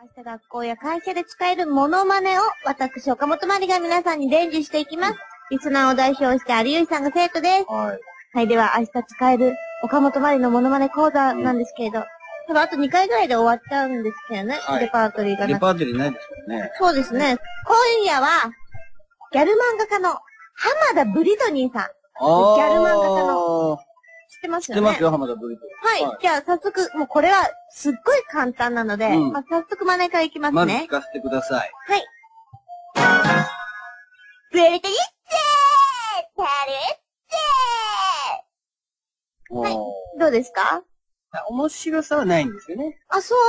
明日学校や会社で使えるモノマネを私、岡本まりが皆さんに伝授していきます。リスナーを代表して有吉さんが生徒です。 はい。 はい、では明日使える岡本まりのモノマネ講座なんですけれど、多分あと2回ぐらいで終わっちゃうんですけどね、 はいレパートリーがレパートリーないですよね。 そうですね。今夜は、ギャル漫画家の浜田ブリトニーさん。ギャル漫画家の。知ってますよね？ 知ってますよ、浜田ブリトニー。 はい。じゃあ早速、もうこれはすっごい簡単なので、まあ、早速真似からいきますね。 まず聞かせてください。 はい。ブリトニーってーはい。どうですか？ 面白さはないんですよね。 あ、そう、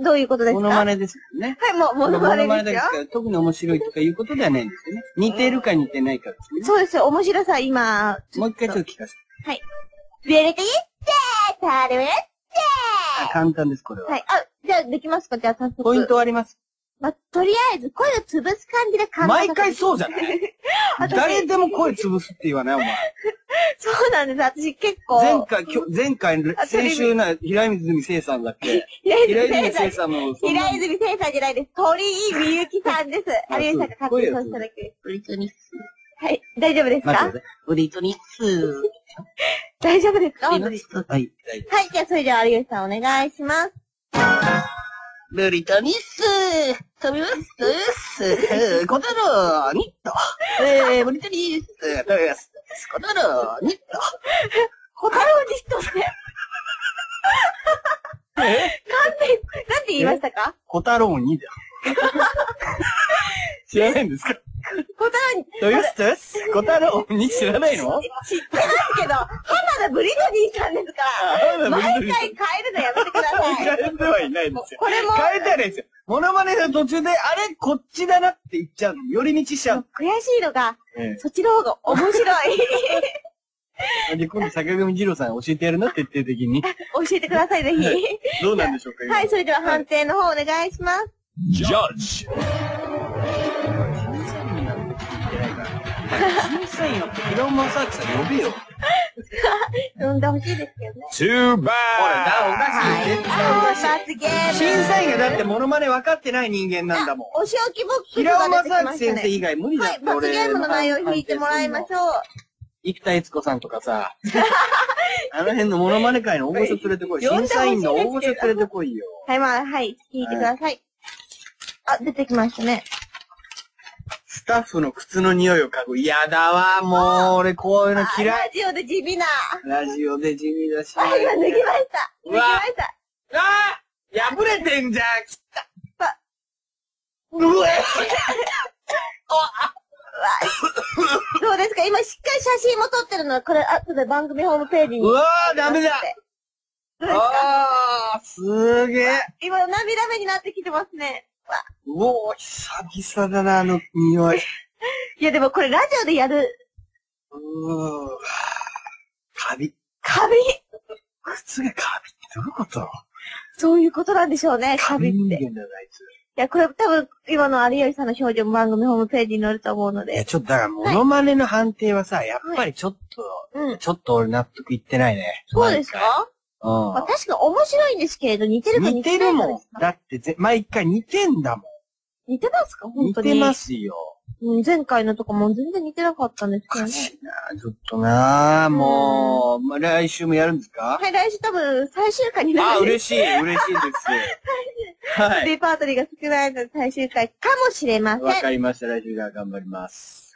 どういうことですか？ モノマネですよね。 はい、もうモノマネですよ。 から、特に面白いとかいうことではないんですよね。似てるか似てないかですね。 そうですよ、面白さ今。 もう一回ちょっと聞かせて。 はい。ブリトニーってー簡単です、これは。 はい。あ、じゃあできますか？じゃあ早速。 ポイントはあります。 まあ、とりあえず声を潰す感じで簡単。 毎回そうじゃない誰でも声潰すって言わないお前。 そうなんです。私結構。 先週な、平泉聖さんだっけ？平泉聖さんも。 平泉聖さんじゃないです。鳥居みゆきさんです。有吉さんが勝手にそうしただけです。ブリトニース。はい。大丈夫ですか？ ブリトニース。 大丈夫ですか？ はい。 はい。じゃあそれでは有吉さんお願いします。 ブリトニース飛びますコタローニットブリトニース飛びますコタローニットコタローニットってなんて言いましたか？ コタローニだよ。知らないんですか？ コタローニ飛びますコタローニ知らないの？ 知ってますけど、浜田ブリトニーさんですから、毎回変えるのやめてください。 変えてはいないんですよ。 これも。 変えてはないですよ。モノマネの途中で、あれこっちだなって言っちゃうの。寄り道しちゃう。 悔しいのが、そっちの方が面白い。 で、今度坂上二郎さん教えてやるな、徹底的に。 教えてください、ぜひ。 どうなんでしょうか？ はい、それでは判定の方お願いします。 ジャッジ審査員は平尾正明さん呼べよ。 呼んでほしいですけどね。 Too bad! ほら、おかしい。絶対おかしい。 罰ゲーム。 審査員がだってモノマネ分かってない人間なんだもん。 お仕置きボックス平尾が出てき正明ましたね。 先生以外無理だって。 はい、罰ゲームの内容を引いてもらいましょう。 生田悦子さんとかさ、あの辺のモノマネ界の大御所連れてこい。審査員の大御所連れてこいよ。 はい、まあ、はい、引いてください。あ、出てきましたね。 スタッフの靴の匂いを嗅ぐ。嫌だわ、もう、俺こういうの嫌い。 ラジオで地味な。 ラジオで地味だし。 あ、今脱ぎました。脱ぎました。 ああ破れてんじゃん、切った。うわどうですか？今しっかり写真も撮ってるのは、これ、後で番組ホームページに。 うわー、ダメだ。 どうですか？ ああ、すげえ。 今涙目になってきてますね。 うおー、久々だな、あの匂い。 いや、でもこれラジオでやる。 カビ。 カビ。 靴がカビってどういうこと？ そういうことなんでしょうね、カビって。 人間だな、あいつ。 いや、これ多分、今の有吉さんの表情も番組ホームページに載ると思うので。 いや、ちょっとだから、モノマネの判定はさ、やっぱりちょっと、ちょっと俺納得いってないね。 そうですか？ うん。 まあ、確かに面白いんですけれど、似てるか似てないかですか？ 似てるもん。だって毎回似てんだもん。 似てますか？本当に。 似てますよ。 前回のとかも全然似てなかったんですけどね。 おかしいな、ちょっとな、もう、まあ、来週もやるんですか？ はい、来週多分最終回になる。 あ、嬉しいです。はい。 レパートリーが少ないので最終回かもしれません。 わかりました。来週から頑張ります。